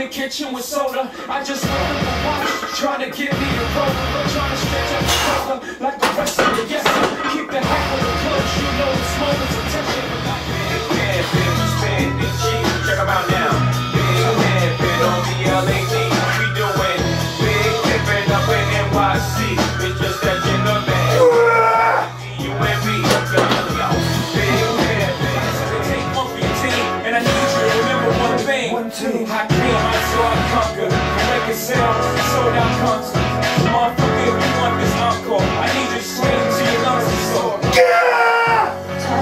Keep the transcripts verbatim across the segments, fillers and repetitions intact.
the kitchen with soda. I just went up a watch, trying to get me a roller, trying to stretch out the collar like the rest of the yes sir. Keep the heck with the close, you know it's moments of tension. Big man, big spin, big cheese, check them out now. Big man, big on the L A G, we doing big pimpin' up in N Y C. It's just that jingle band. You and me, yo, yo, yo. Big man, big. Take one for your team, and I need you to remember one thing. One, two, I came, I saw I conquer. Make it sound, sold out concert. Motherfucker, if you want this encore, I need you to scream to your lungs and soul. Yeah!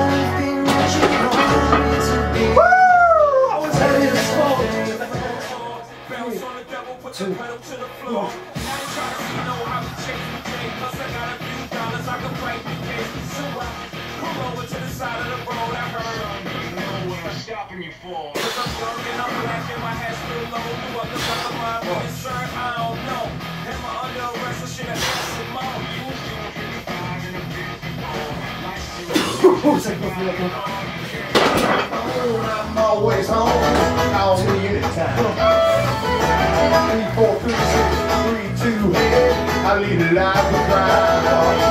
Woo! I was ready to smoke. Bounce on the devil, put the pedal to the floor. Now you try to know how to chase the game, plus I got a few dollars I can break the case. So I pull over to the side of the road. I heard what I'm stopping you for. Cause I'm young and I'm black and my hat's still low. You up the fuck of my concern, I don't know. Am I under arrest or should I ask some more? You was doing fifty-five in a fifty-four. I'm always home. Now it's unit time. Three, four, three, six, three, two, head. I lead a life of crime.